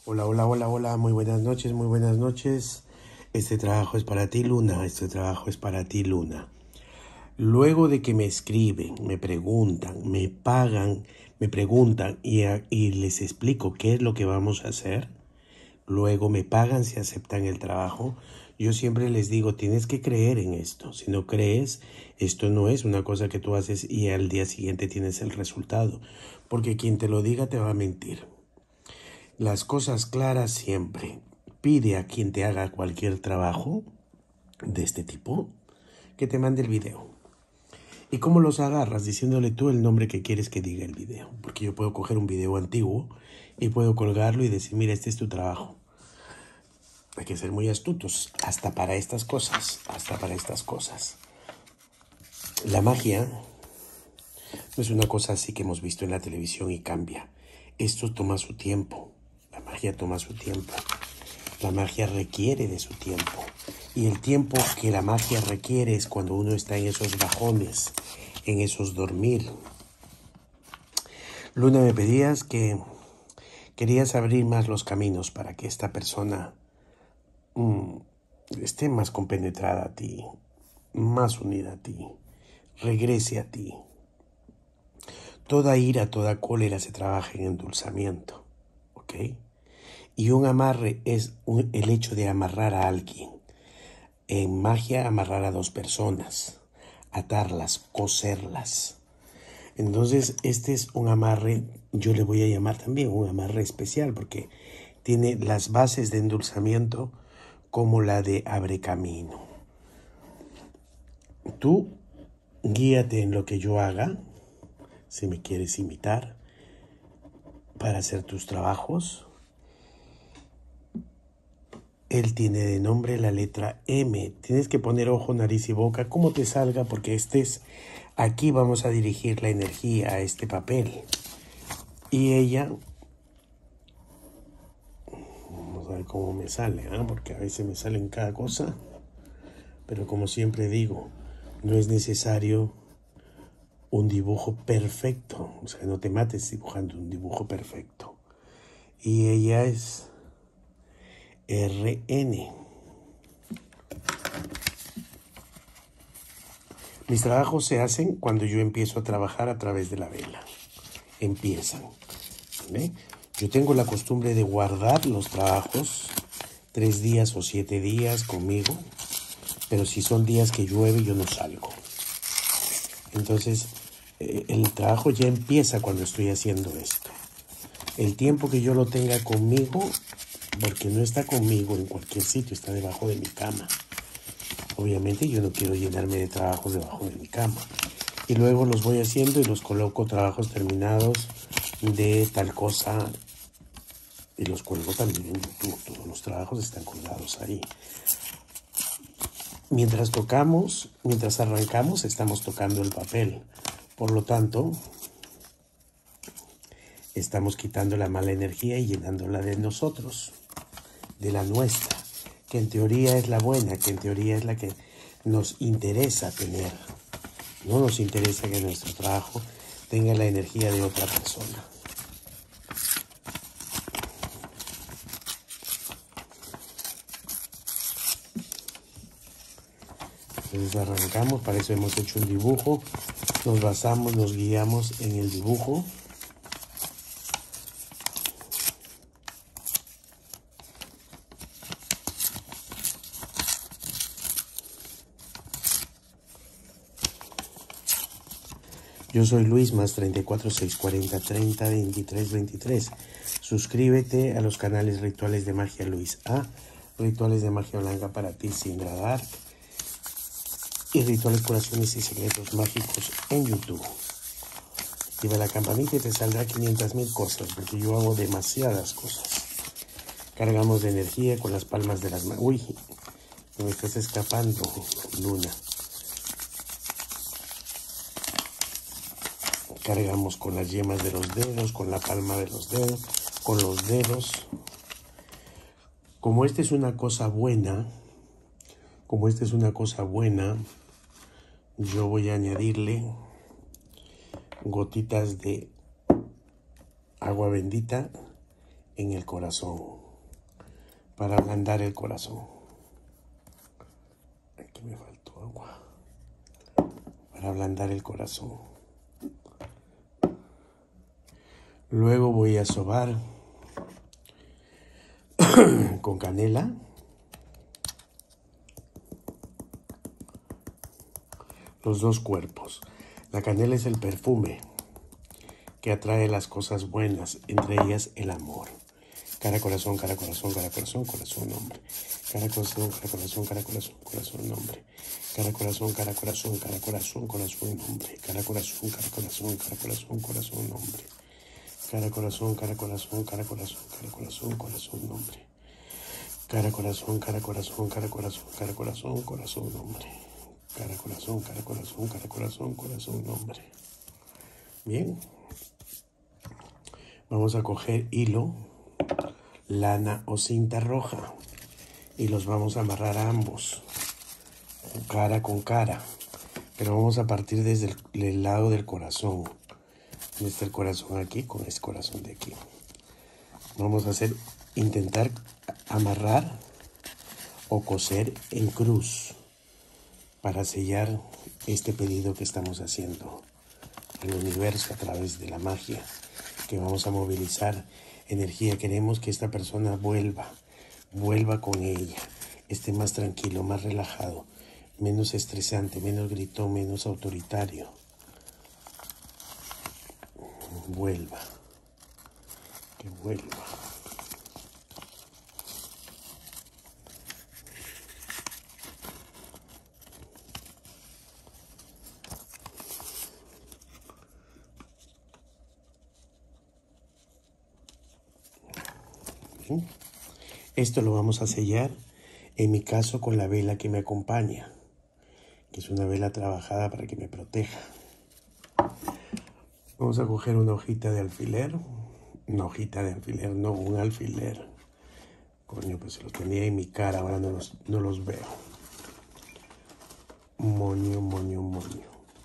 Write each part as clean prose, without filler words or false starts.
Hola, hola, hola, hola, muy buenas noches, muy buenas noches. Este trabajo es para ti, Luna, este trabajo es para ti, Luna. Luego de que me escriben, me preguntan, me pagan, me preguntan y les explico qué es lo que vamos a hacer, luego me pagan si aceptan el trabajo, yo siempre les digo, tienes que creer en esto. Si no crees, esto no es una cosa que tú haces y al día siguiente tienes el resultado, porque quien te lo diga te va a mentir. Las cosas claras siempre. Pide a quien te haga cualquier trabajo de este tipo que te mande el video. ¿Y cómo los agarras? Diciéndole tú el nombre que quieres que diga el video. Porque yo puedo coger un video antiguo y puedo colgarlo y decir, mira, este es tu trabajo. Hay que ser muy astutos, hasta para estas cosas, hasta para estas cosas. La magia no es una cosa así que hemos visto en la televisión y cambia. Esto toma su tiempo. La magia toma su tiempo. La magia requiere de su tiempo. Y el tiempo que la magia requiere es cuando uno está en esos bajones, en esos dormir. Luna, me pedías que querías abrir más los caminos para que esta persona esté más compenetrada a ti, más unida a ti, regrese a ti. Toda ira, toda cólera se trabaja en endulzamiento, ¿ok? Y un amarre es el hecho de amarrar a alguien. En magia, amarrar a dos personas, atarlas, coserlas. Entonces, este es un amarre, yo le voy a llamar también un amarre especial, porque tiene las bases de endulzamiento como la de abre camino. Tú guíate en lo que yo haga, si me quieres imitar, para hacer tus trabajos. Él tiene de nombre la letra M. Tienes que poner ojo, nariz y boca, como te salga, porque aquí vamos a dirigir la energía a este papel. Y ella, vamos a ver cómo me sale, porque a veces me salen cada cosa. Pero como siempre digo, no es necesario un dibujo perfecto. O sea, no te mates dibujando un dibujo perfecto. Y ella es RN. Mis trabajos se hacen cuando yo empiezo a trabajar a través de la vela. Empiezan. ¿Vale? Yo tengo la costumbre de guardar los trabajos 3 días o 7 días conmigo, pero si son días que llueve yo no salgo. Entonces el trabajo ya empieza cuando estoy haciendo esto. El tiempo que yo lo tenga conmigo, porque no está conmigo en cualquier sitio, está debajo de mi cama. Obviamente yo no quiero llenarme de trabajos debajo de mi cama. Y luego los voy haciendo y los coloco trabajos terminados de tal cosa y los cuelgo también en YouTube. Todos los trabajos están colgados ahí. Mientras arrancamos, estamos tocando el papel. Por lo tanto, estamos quitando la mala energía y llenándola de nosotros, de la nuestra, que en teoría es la buena, que en teoría es la que nos interesa tener. No nos interesa que nuestro trabajo tenga la energía de otra persona. Entonces arrancamos, para eso hemos hecho un dibujo, nos basamos, nos guiamos en el dibujo. Yo soy Luis, más 34 640 30 23 23. Suscríbete a los canales Rituales de Magia Luis A, Rituales de Magia Blanca para ti, Sindra Dark, y Rituales, Curaciones y Secretos Mágicos en YouTube. Activa la campanita y te saldrá 500,000 cosas, porque yo hago demasiadas cosas. Cargamos de energía con las palmas de las manos. Uy, me estás escapando, Luna. Cargamos con las yemas de los dedos, con la palma de los dedos, con los dedos. Como esta es una cosa buena, yo voy a añadirle gotitas de agua bendita en el corazón, para ablandar el corazón. Aquí me faltó agua. Para ablandar el corazón. Luego voy a sobar con canela. Los dos cuerpos. La canela es el perfume que atrae las cosas buenas, entre ellas el amor. Cara, corazón, cara, corazón, cara, corazón, corazón, hombre. Cara, corazón, cara, corazón, cara, corazón, corazón, hombre. Cara, corazón, cara, corazón, cara, corazón, corazón, hombre. Cara, corazón, cara, corazón, cara, corazón, corazón, hombre. Cara, corazón, cara, corazón, cara, corazón, cara, corazón, corazón, hombre. Cara, corazón, cara, corazón, cara, corazón, cara, corazón, corazón, hombre. Cara, corazón, cara, corazón, cara, corazón, corazón, hombre. Bien. Vamos a coger hilo, lana o cinta roja y los vamos a amarrar a ambos, cara con cara, pero vamos a partir desde el lado del corazón. Donde está el corazón aquí, con este corazón de aquí. Vamos a intentar amarrar o coser en cruz para sellar este pedido que estamos haciendo al universo a través de la magia, que vamos a movilizar energía. Queremos que esta persona vuelva con ella, esté más tranquilo, más relajado, menos estresante, menos gritón, menos autoritario. Que vuelva. Bien. Esto lo vamos a sellar, en mi caso, con la vela que me acompaña, que es una vela trabajada para que me proteja. Vamos a coger una hojita de alfiler. Una hojita de alfiler, no, un alfiler. Coño, pues se los tenía en mi cara, ahora no los veo. Moño, moño, moño.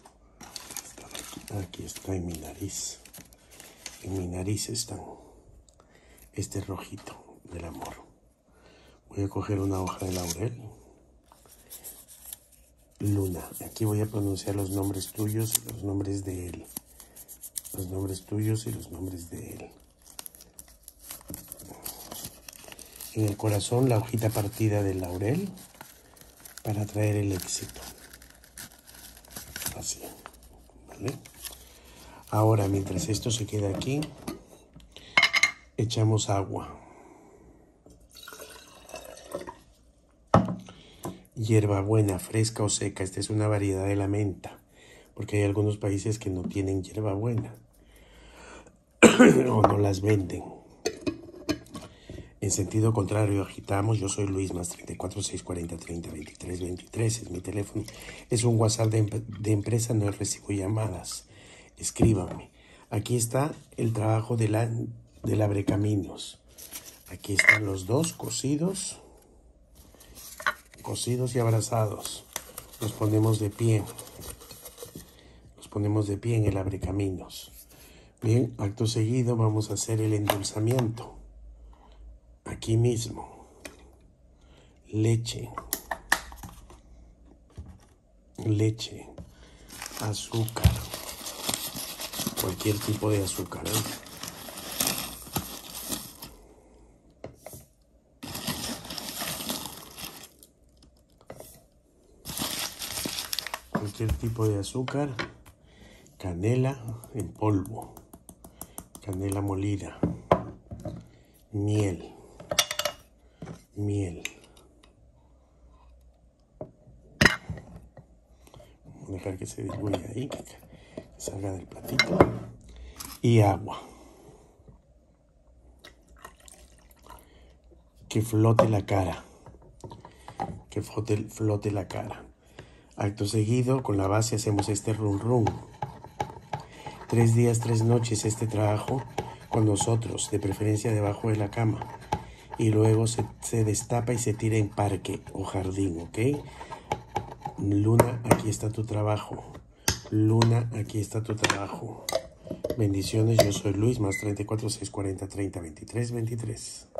Aquí está en mi nariz. En mi nariz están. Este rojito del amor. Voy a coger una hoja de laurel. Luna. Aquí voy a pronunciar los nombres tuyos y los nombres de él. Los nombres tuyos y los nombres de él. En el corazón, la hojita partida del laurel para atraer el éxito. Así. ¿Vale? Ahora, mientras esto se queda aquí, echamos agua. Hierbabuena, fresca o seca. Esta es una variedad de la menta, porque hay algunos países que no tienen hierbabuena o no las venden. En sentido contrario, agitamos. Yo soy Luis, más 34 640 30 23 23. Es mi teléfono. Es un WhatsApp de empresa, no recibo llamadas. Escríbanme. Aquí está el trabajo del abrecaminos. Aquí están los dos cosidos y abrazados. Los ponemos de pie. Los ponemos de pie en el abrecaminos. Bien, acto seguido vamos a hacer el endulzamiento. Aquí mismo. Leche, azúcar, cualquier tipo de azúcar, Cualquier tipo de azúcar, canela en polvo, canela molida, miel. Vamos a dejar que se diluya ahí, que salga del platito. Y agua. Que flote la cara. Que flote la cara. Acto seguido, con la base hacemos este run run. 3 días, 3 noches este trabajo con nosotros, de preferencia debajo de la cama. Y luego se destapa y se tira en parque o jardín, ¿ok? Luna, aquí está tu trabajo. Luna, aquí está tu trabajo. Bendiciones, yo soy Luis, más 34 640 30 23 23.